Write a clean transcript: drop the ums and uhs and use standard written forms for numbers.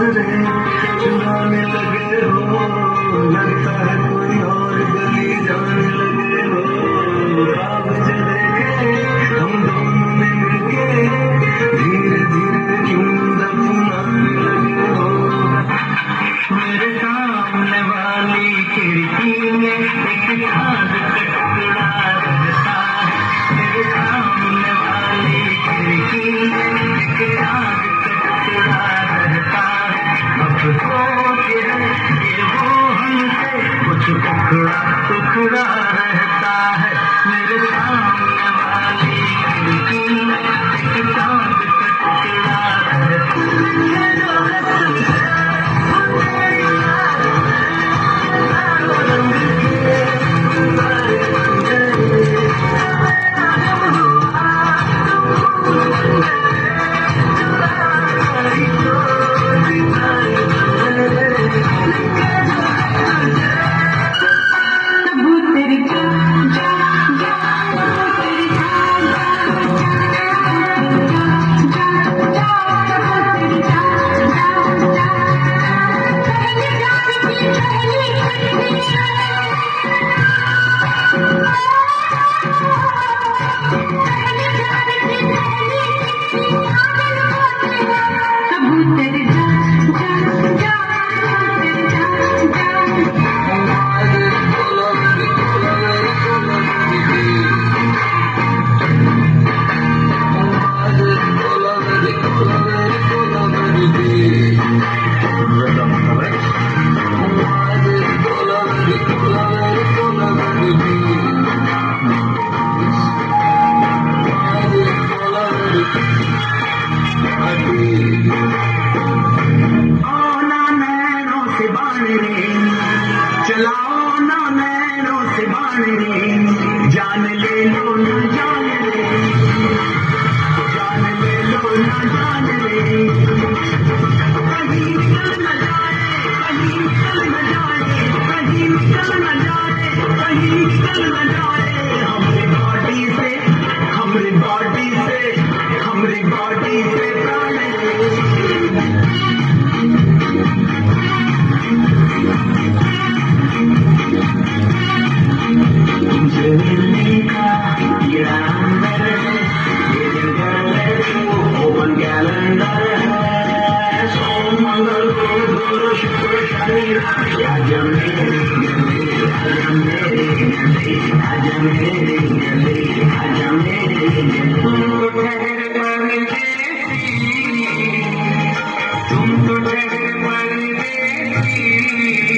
नजरें चुराने लगे हो, लगता है कोई और गली जाने लगे हो। ख्वाब जो देखे हम दोनों ने मिलके, धीरे धीरे क्यों दफनाने लगे हो। मेरे सामने वाली खिड़की में एक चाँद का टुकड़ा रहता है, मेरे सामने वाली खिड़की में एक चाँद का टुकड़ा रहता है। अब सोच है कि वो हमसे कुछ टुकड़ा टुकड़ा रहता है, मेरे सामने वाली खिड़की में एक चाँद का टुकड़ा रहता है। चलाओ ना नैनों से बाण रे, जान ले लो ना जान रे, जान ले लो ना जान रे। कहीं निकल न जाए, कहीं निकल न जाए, कहीं निकल न जाए, कहीं निकल न जाए हमारी बॉडी से, हमारी बॉडी से, हमारी बॉडी से प्राण मिलने का ये अंदर है, ये जंगल है, ओपन कैलेंडर है। सोम मंगल बुध शुक्र शनि आजा मेरे गले, आजा मेरे गले, आजा मेरे गले, आजा मेरे गले। तुमको ठहर परदेसी, तुमको ठहर परदेसी।